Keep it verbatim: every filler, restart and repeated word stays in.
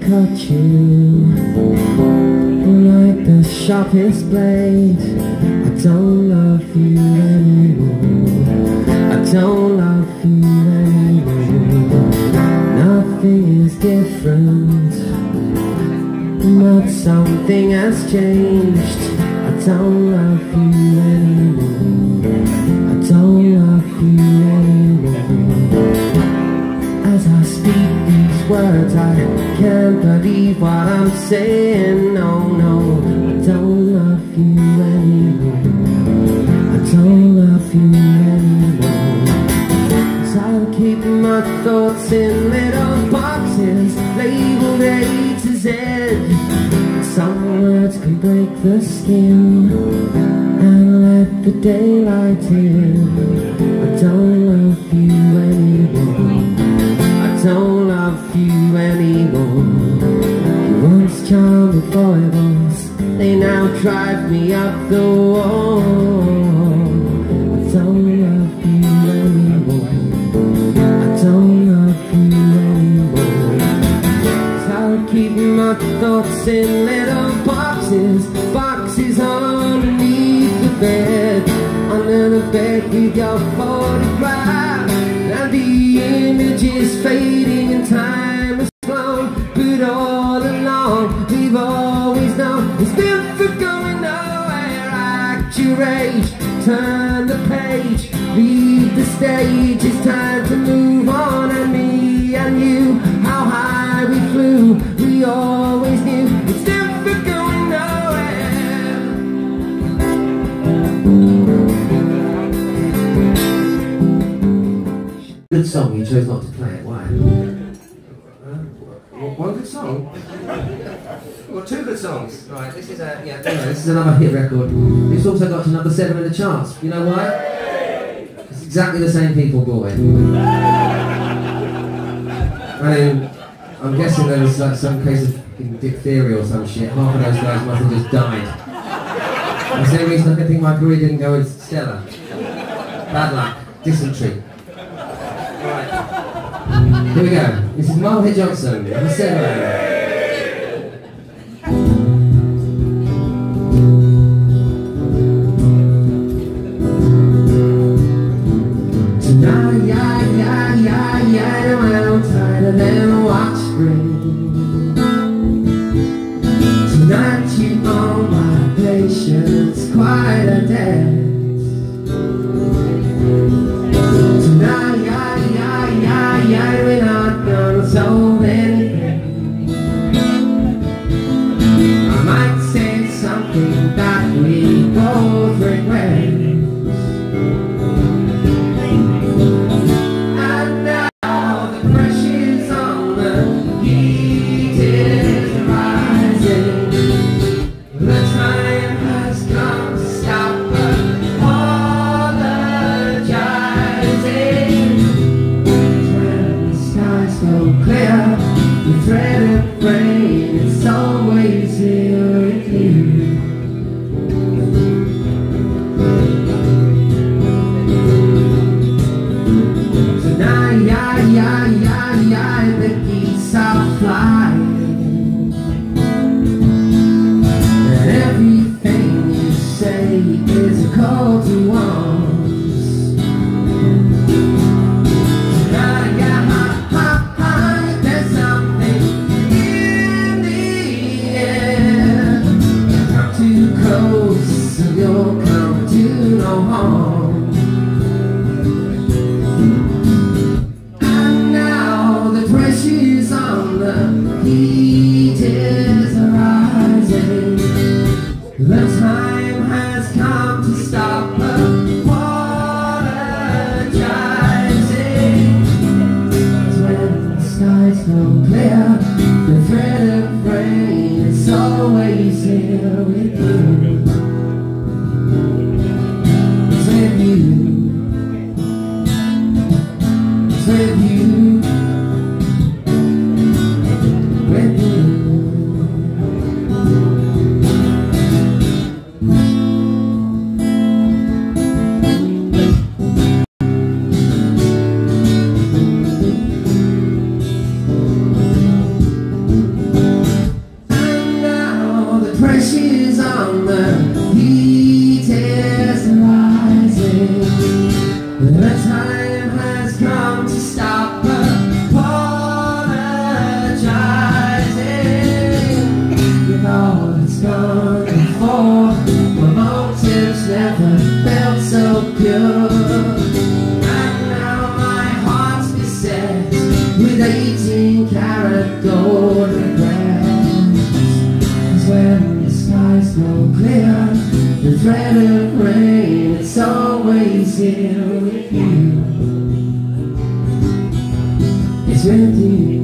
cut you like the sharpest blade. I don't love you anymore. I don't love you anymore. Nothing is different, but something has changed. I don't love you anymore. I don't love you anymore. As I speak these words, I can't believe what I'm saying. No, no, I don't love you anymore. I don't love you anymore. Cause I'll keep my thoughts in little boxes labeled A to Z. Some words can break the skin and let the daylight in. I don't love you anymore. I don't love you anymore. You once charming foibles, they now drive me up the wall. I don't love you anymore. I don't love you anymore. So I'll keep my thoughts in little boxes, boxes underneath the bed. Under the bed with your photograph, and the image is fading and time has flown. But all along we've always known it's never going nowhere. Act your age, turn the page, read the stage. It's time to move on. And me and you, how high we flew, we always knew it's never going nowhere. Good song, you chose not to play it, why? Uh, one good song? Well, two good songs. Right, this is a, yeah, anyway, this is another hit record. It's also got to number seven in the charts. You know why? It's exactly the same people bought it. I mean, I'm guessing there was like some case of diphtheria or some shit. Half of those guys must have just died. That's the only reason I can think my career didn't go as stellar. Bad luck. Dysentery. Right. Here we go. This is Marvel Hit Johnson, number seven. Tonight, yeah, yeah, yeah, yeah, well, I'm tired of them watch spring. Tonight you own my patience, quite a dance. Tonight, yeah, yeah, yeah, yeah, we're not gonna solve anything. I might say something that we both regret. And now the pressure's on, the heat is rising. The time has come to stop apologizing. When the skies go clear, the thread of rain is always here with you. Tonight, yeah, yeah, yeah, yeah, the geese are flying. And everything you say is a call to arms. Tonight, yeah, ha, ha, ha, there's something in the air. Come too close, so you'll come to no harm. And now the pressure's on, the heat is rising. The time has come to stop apologizing. When the skies go clear, the thread of rain is always here with you. It's with you. It's with you. With you. pressure's on, the heat is rising. The time has come to stop apologizing. With all that's gone before, my motives never felt so pure. And now my heart's beset with eighteen karat gold regrets. 'Cause when the skies go clear, the threat of rain, it's always here with you. It's with you.